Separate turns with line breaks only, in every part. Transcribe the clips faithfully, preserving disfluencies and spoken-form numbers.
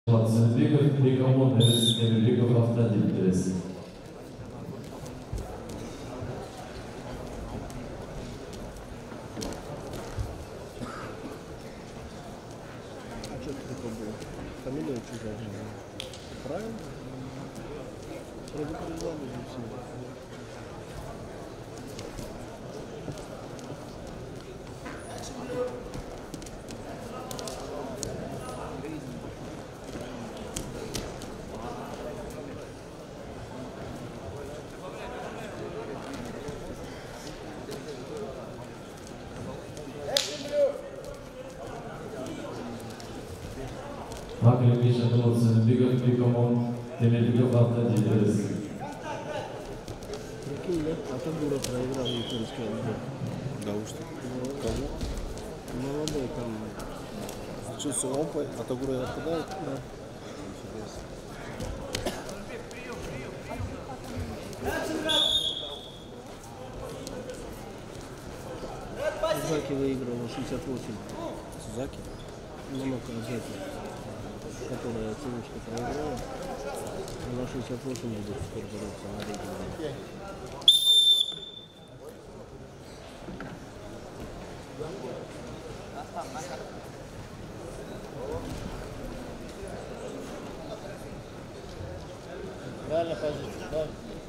Сенбеков, Бекамон, Темирбеков, автодилерес.
А что это такое было? Фамилия чужая. Правильно? Предупреждали же все.
Hakem Geçen Сенбеков, Бекамон, Темирбеков, автодилерес.
Прикинь, да? А то дура проиграл японская лига.
Да уж ты.
Кого? Молодой там.
Что, с Омпой? А то гуры отпадают?
Да. Сузаки выиграл на шестьдесят восемь.
Сузаки?
Намока Азаки, которая ценочка проиграла. На шестьдесят восемь будет скоро бороться на рейтинге. Реально позиция, да?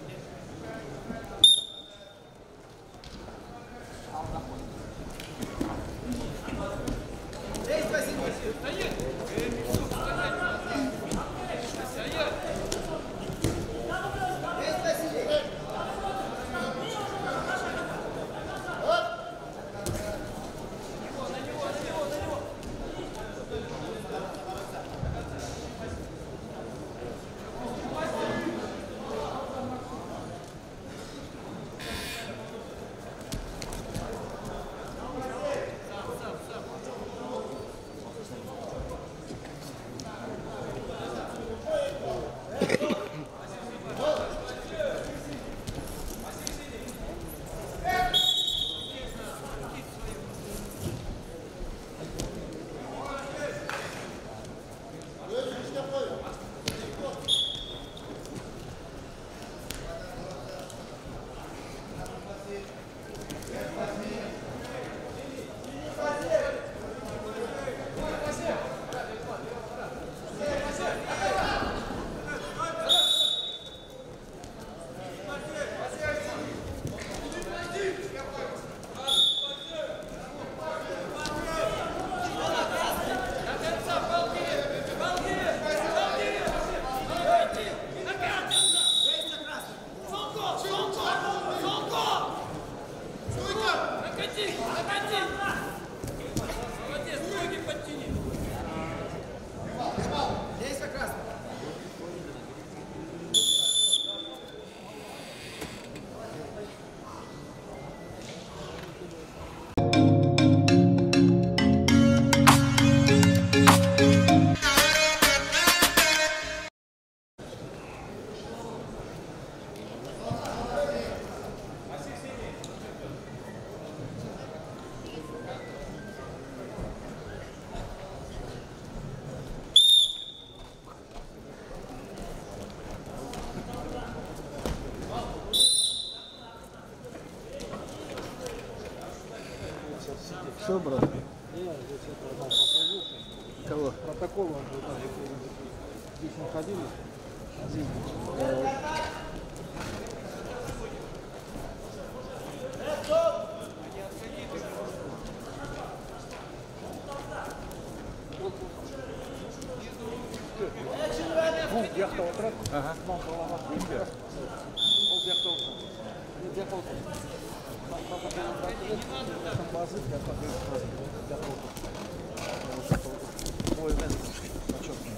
Все, брат? Кого?
Протокол он же там здесь находились. Bu yakta oturak. Aha. Mam baba. Bilmiyor. O yakta oturak. Bu yakta oturak. Baba benim bırakılır. Tam bazı yakta oturak. Yakta oturak. O evden çok iyi.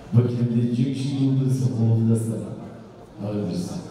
Bakimde Cimşi Yıldız Oğlu da sana. Ağır